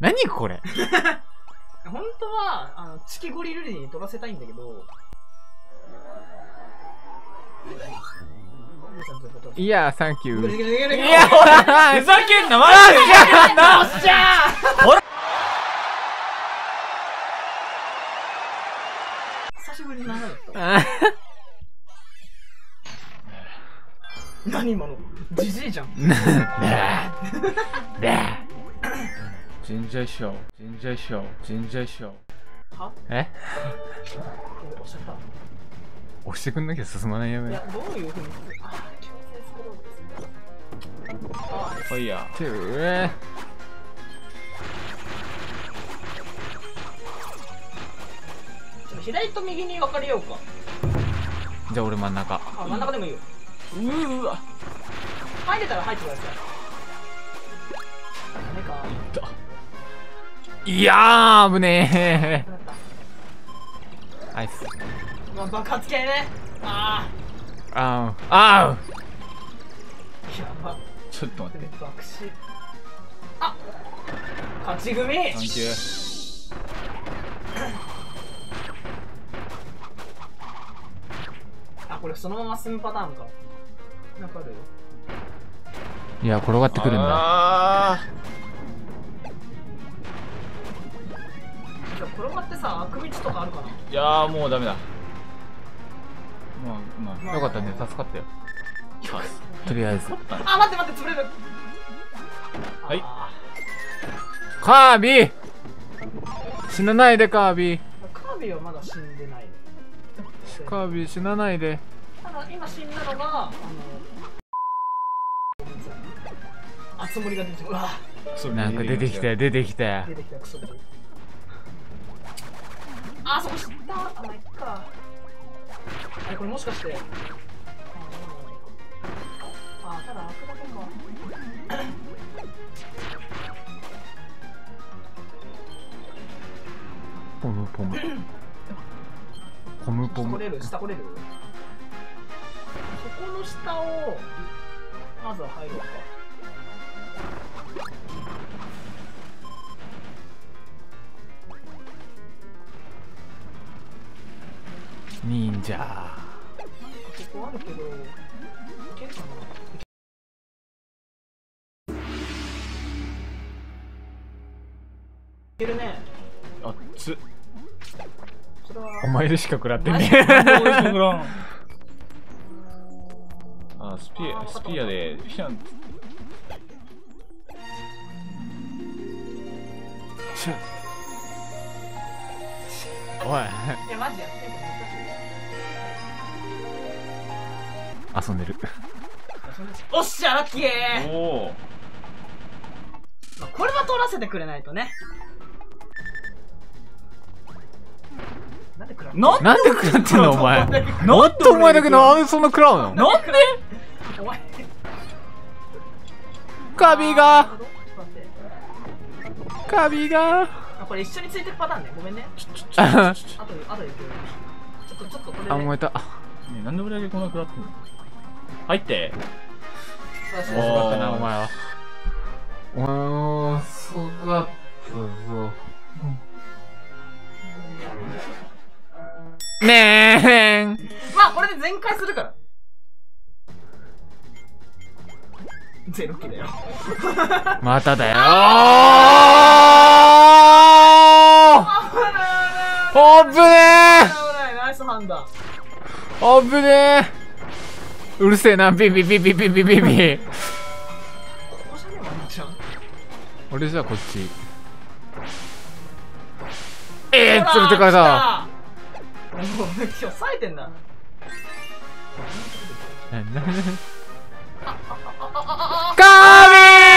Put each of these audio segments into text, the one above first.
何これ。 本当はチキゴリルリに取らせたいんだけど。 いや、サンキュー。 いや、 ふざけんな、マジで。 よっしゃー。 ほら。 久しぶりに長かった。何今の。ジジイじゃん。 ジンジャーショー、ジンジャーショー、ジンジャーショー。 は？ え？ おっしゃった。 押してくんなきゃ進まないやめ。 いや、どういうふうに。あ、強制スクロールですね。あ、 ほいや。 てうちょっと左と右に分かれようか。 じゃあ俺真ん中。 あ、真ん中でもいいよ。 うわ。 入れたら入ってください。ダメか。 いやー、危ねなったー。アイス。 爆発系ね。ああう。あう。 ー。やば。 ちょっと待って。 爆死。あ、勝ち組。 サンキュー。 あ、これそのまま進むパターンか。わかる？ いや、転がってくるんだ。 あじゃあ転がってさ、悪道とかあるかな。 ー。いやー、もうダメだ。まあ、 よかったね、助かったよ。とりあえず。 あ、待って待って、潰れる。 はいあカービィ死なないで、カービィ。 ーカービィはまだ死んでない。 カービィ死なないで。 ただ今死んだのがあつ森が出てきた。うわなんか出てきたよ、出てきたよ。 出てきたクソ出てきた。あ、そこ知った。あ、まあ、いっか。あれこれもしかしてただ開くだけか。 ポムポム。ポムポム。 下来れる？下来れる？そこの下をまずは入ろうか。 忍者。 ここあるけど、いけるかな。いけるね。 あっつ。 それはお前でしか食らってね。 あ、スピアでピャン。 おい。 いやマジやって遊んでる。 おっしゃラッキー。 おお。 まあ、これは通らせてくれないとね。なんで食らうの？ なんで食らってんのお前。 なんでもっとお前だけなんでそんな食らうの？ なんで？ お前カビがちょっと待って。 カビがあ、これ一緒についてるパターンね。ごめんね。 あ、 後で言ってよ。ちょっとこれで。 燃えた。 ねえ、なんで俺だけこんな食らってんの？入って。 そう遅かったな、お前は。お前は、遅かったぞ。ねえ。 まあこれで全開するから。ゼロキだよ。 まただよー。おぶねナイス判断。 ー。おぶねー。うるせえな、ビビビビビビビビ。 ここじゃねえわ、じゃん。 俺じゃあこっち。連れてかれた。 もう今日冴えてんだ。 カービ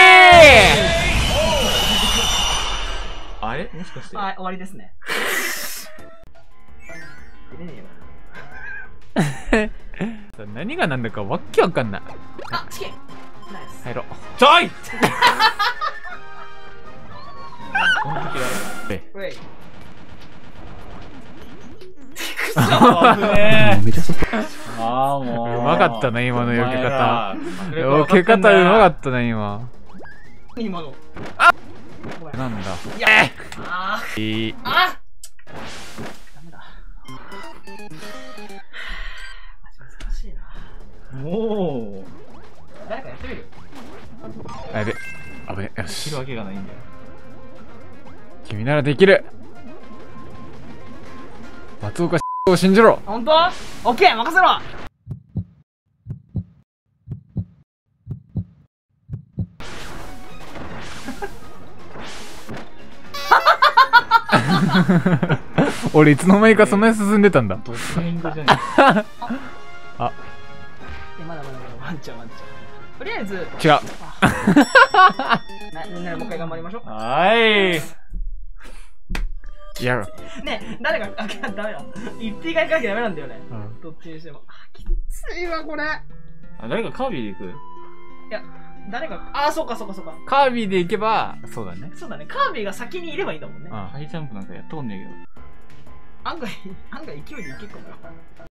あれもしかしてはい、終わりですね。出れねえよ。 ー。何がなんだかわっけわかんない。 あ、チキンナイス。 入ろう。 ちょいこの時だウェイ。 危ねえ。ああ、もう。 うまかったな、今の避け方。 お前ら避け方うまかったな、今。 今の。あ、ごめん。 なんだ。 いやあーあダメだ。難しいな。 もう、 誰かやってみる？ あやべ。あべ。よできしる。わけがないんだよ。 君ならできる。松岡を信じろ。 本当？オッケー、任せろ。 俺いつの間にかそんなに進んでたんだ。 ドッピングじゃねあ、 いやまだまだワンチャンワンチャン。とりあえず違う。 みんなでもう一回頑張りましょえ。はーい。 やろ。 う。ねえ、誰がダメだ。一匹がいかなきゃダメなんだよね。 うん。 どっちにしても。きついわこれ。いあ、誰かカービィで行く？ や、誰がそうかそうかそうか。 カービィで行けば、そうだね。 そうだね。カービィが先にいればいいんだもんね。 うん。 ハイジャンプなんかやっとんねえけど。 案外勢いでいけっかもよ。